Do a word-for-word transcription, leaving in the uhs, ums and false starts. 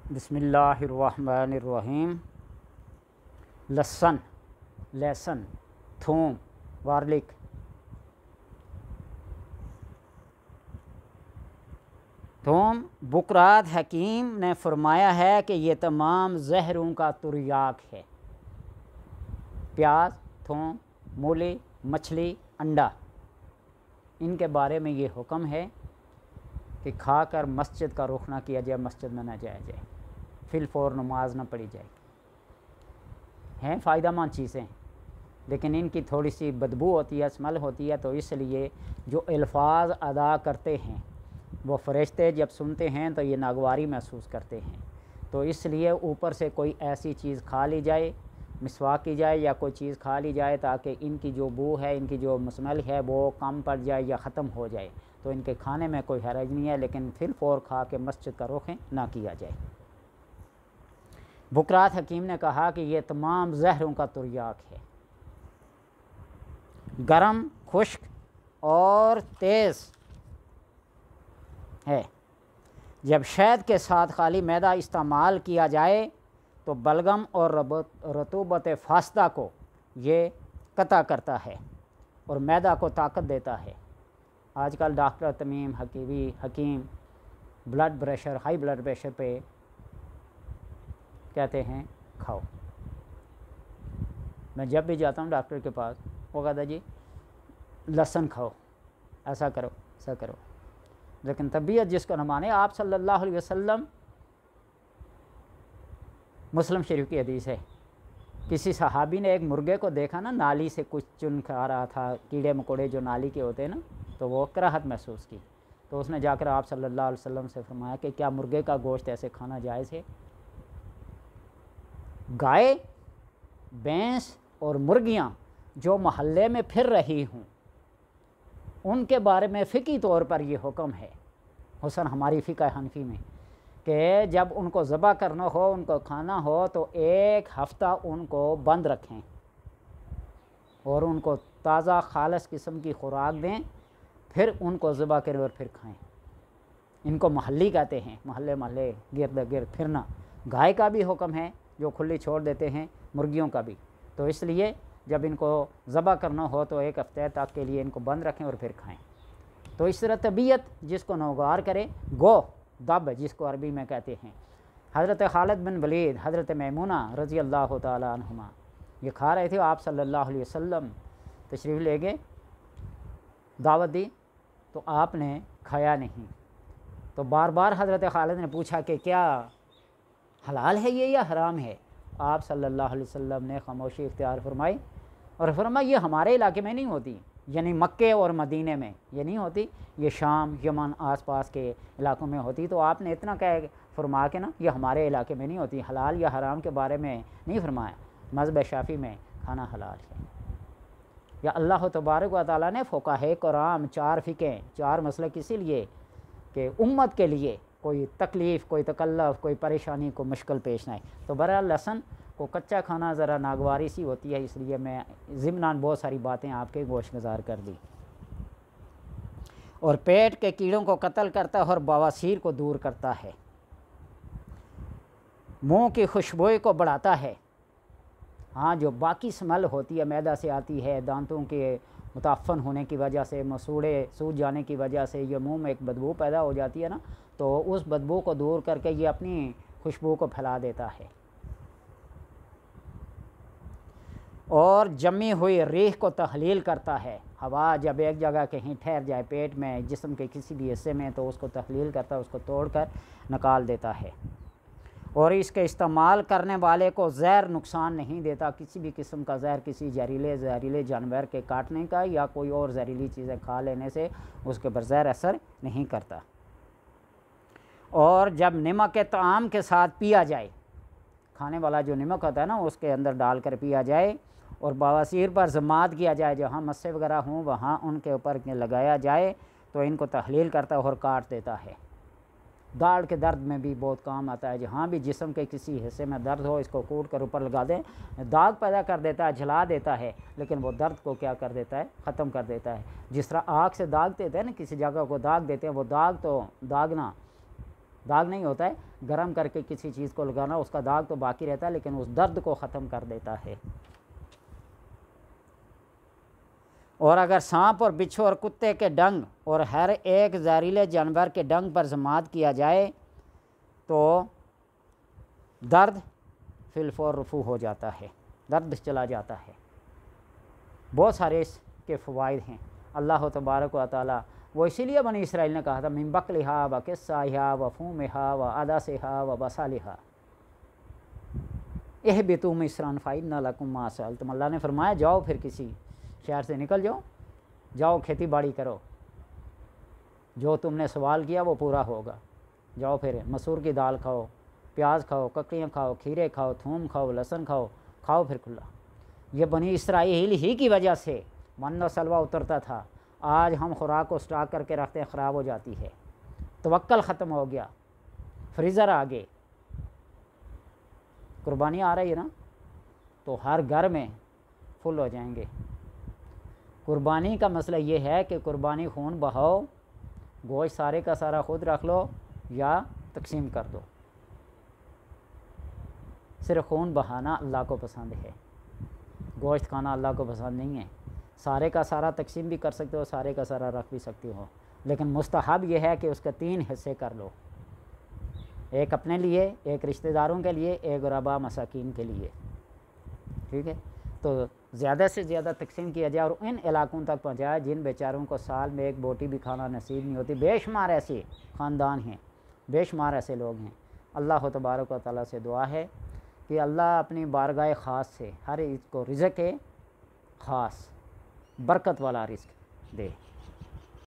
बिस्मिल्लाहिर्रहमानिर्रहीम। लहसुन, लहसुन, थूम, गार्लिक। थूम बुकरात हकीम ने फरमाया है कि ये तमाम जहरों का तुर्याक है। प्याज, थूम, मूली, मछली, अंडा, इनके बारे में ये हुक्म है कि खाकर मस्जिद का रुख ना किया जाए, मस्जिद में ना जाया जाए, फिल फौर नमाज ना पढ़ी जाए। हैं फ़ायदेमंद चीज़ें, लेकिन इनकी थोड़ी सी बदबू होती है, स्मेल होती है, तो इसलिए जो अल्फाज अदा करते हैं वो फरिश्ते जब सुनते हैं तो ये नागवारी महसूस करते हैं। तो इसलिए ऊपर से कोई ऐसी चीज़ खा ली जाए, मिसवाक की जाए या कोई चीज़ खा ली जाए ताकि इनकी जो बू है, इनकी जो स्मेल है वो कम पड़ जाए या ख़त्म हो जाए, तो इनके खाने में कोई हरज नहीं है, लेकिन फिल फौर खा के मस्जिद का रुख ना किया जाए। बुकरात हकीम ने कहा कि ये तमाम जहरों का तुर्याक है। गरम, खुश्क और तेज़ है। जब शहद के साथ खाली मैदा इस्तेमाल किया जाए तो बलगम और रतूबत फास्दा को ये कता करता है और मैदा को ताकत देता है। आजकल डॉक्टर तमीम हकीमी हकीम blood pressure, high blood pressure पे कहते हैं खाओ। मैं जब भी जाता हूँ डॉक्टर के पास, वो कहता जी लहसुन खाओ, ऐसा करो, ऐसा करो, लेकिन तबीयत जिसको न माने। आप सल्लल्लाहु अलैहि वसल्लम, मुस्लिम शरीफ की हदीस है, किसी सहाबी ने एक मुर्गे को देखा ना, नाली से कुछ चुन खा रहा था, कीड़े मकोड़े जो नाली के होते हैं ना, तो वो कराहत महसूस की। तो उसने जाकर आप सल्लल्लाहु अलैहि वसल्लम से फरमाया कि क्या मुर्गे का गोश्त ऐसे खाना जायज़ है? गाय, भैंस और मुर्गियाँ जो महल्ले में फिर रही हूँ, उनके बारे में फ़िकी तौर पर ये हुक्म है, हुसन हमारी फ़िक़्ह हनफी में, कि जब उनको ज़बह करना हो, उनको खाना हो, तो एक हफ़्ता उनको बंद रखें और उनको ताज़ा खालस किस्म की खुराक दें, फिर उनको ज़बह करें और फिर खाएं। इनको महल्ली कहते हैं, महल्ले महल्ले गिरद गिरद फिरना। गाय का भी हुक्म है जो खुली छोड़ देते हैं, मुर्गियों का भी। तो इसलिए जब इनको ज़बह करना हो तो एक हफ़्ते तक के लिए इनको बंद रखें और फिर खाएं। तो इस तरह तबीयत जिसको नौगार करे, गो दब जिसको अरबी में कहते हैं। हज़रत खालिद बिन वलीद, हज़रत मैमूना रज़ी अल्लाह ताला अन्हुमा, ये खा रहे थे। आप सल्लल्लाहु अलैहि वसल्लम तशरीफ़ ले गए, दावत दी, तो आपने खाया नहीं। तो बार बार हज़रत खालिद ने पूछा कि क्या हलाल है ये या हराम है? आप सल्लल्लाहु अलैहि वसल्लम ने खामोशी इख्तियार फरमाई और फरमाया ये हमारे इलाके में नहीं होती, यानी मक्के और मदीने में ये नहीं होती, ये शाम, यमन, आसपास के इलाकों में होती। तो आपने इतना कह फरमा के ना, ये हमारे इलाके में नहीं होती। हलाल या हराम के बारे में नहीं फरमाया। मज़हब शाफ़ी में खाना हलाल है। या अल्लाह तबारक व तआला ने फ़ुक़हा कराम, चार फ़िक़ें, चार मसलक इसीलिए कि उम्मत के लिए कोई तकलीफ़, कोई तकल्लुफ़, कोई परेशानी को मुश्किल पेश ना आए। तो बहरहाल लहसुन को कच्चा खाना ज़रा नागवारी सी होती है, इसलिए मैं ज़िम्नान बहुत सारी बातें आपके गोशगुजार कर दी। और पेट के कीड़ों को कत्ल करता है और बवासीर को दूर करता है, मुंह की खुशबू को बढ़ाता है। हाँ, जो बाकी स्मेल होती है मैदा से आती है, दांतों के मुताफ़न होने की वजह से, मसूड़े सूज जाने की वजह से ये मुंह में एक बदबू पैदा हो जाती है ना, तो उस बदबू को दूर करके ये अपनी खुशबू को फैला देता है। और जमी हुई रीह को तहलील करता है। हवा जब एक जगह कहीं ठहर जाए पेट में, जिस्म के किसी भी हिस्से में, तो उसको तहलील करता है, उसको तोड़कर निकाल देता है। और इसके इस्तेमाल करने वाले को ज़हर नुकसान नहीं देता। किसी भी किस्म का ज़हर, किसी जहरीले जहरीले जानवर के काटने का या कोई और जहरीली चीज़ें खा लेने से उसके पर ज़हर असर नहीं करता। और जब नमक के ताम के साथ पिया जाए, खाने वाला जो नमक होता है ना, उसके अंदर डालकर पिया जाए, और बवासीर पर ज़मात किया जाए, जहाँ मस्से वगैरह हों वहाँ उनके ऊपर लगाया जाए, तो इनको तहलील करता है और काट देता है। दाढ़ के दर्द में भी बहुत काम आता है। जहाँ भी जिस्म के किसी हिस्से में दर्द हो, इसको कूट कर ऊपर लगा दें, दाग पैदा कर देता है, जला देता है, लेकिन वो दर्द को क्या कर देता है, ख़त्म कर देता है। जिस तरह आग से दाग देते हैं ना, किसी जगह को दाग देते हैं, वो दाग तो दागना दाग नहीं होता है, गर्म करके किसी चीज़ को लगाना, उसका दाग तो बाकी रहता है लेकिन उस दर्द को ख़त्म कर देता है। और अगर सांप और बिच्छू और कुत्ते के डंग और हर एक जहरीले जानवर के डंग पर जमात किया जाए तो दर्द फिलफौर रफू हो जाता है, दर्द चला जाता है। बहुत सारे इसके फ़वाइद हैं। अल्लाह तबारक व तआला वो इसीलिए बनी इसराइल ने कहा था मिन बकलिहा व किस्साहा व फूमिहा व अदसिहा व बसालिहा एह बेतुम इसरान फ़ाइन्ना लकुम मा सअल्तुम। अल्लाह ने फरमाया जाओ फिर किसी शहर से निकल जाओ, जाओ खेती बाड़ी करो, जो तुमने सवाल किया वो पूरा होगा। जाओ फिर मसूर की दाल खाओ, प्याज खाओ, ककड़ियाँ खाओ, खीरे खाओ, थूम खाओ, लहसुन खाओ, खाओ फिर खुला। ये बनी इसराइल ही की वजह से मन व सलवा उतरता था। आज हम खुराक को स्टॉक करके रखते हैं, ख़राब हो जाती है, तवक्कल ख़त्म हो गया, फ्रीज़र आ गए, कुर्बानी आ रही है ना, तो हर घर में फुल हो जाएंगे। कुर्बानी का मसला ये है कि कुर्बानी खून बहाओ, गोश्त सारे का सारा खुद रख लो या तकसीम कर दो। सिर्फ खून बहाना अल्लाह को पसंद है, गोश्त खाना अल्लाह को पसंद नहीं है। सारे का सारा तकसीम भी कर सकते हो, सारे का सारा रख भी सकते हो, लेकिन मुस्तहब यह है कि उसके तीन हिस्से कर लो, एक अपने लिए, एक रिश्तेदारों के लिए, एक गुरबा मसाकीन के लिए। ठीक है, तो ज़्यादा से ज़्यादा तकसीम किया जाए और इन इलाकों तक पहुँचाया जिन बेचारों को साल में एक बोटी भी खाना नसीब नहीं होती। बेशुमार ऐसे ख़ानदान हैं, बेशुमार ऐसे लोग हैं। अल्लाह तबारक व तआला से दुआ है कि अल्लाह अपनी बारगाह ख़ास से हर इसको रिज़्क़ ख़ास बरकत वाला रिज़्क़ दे।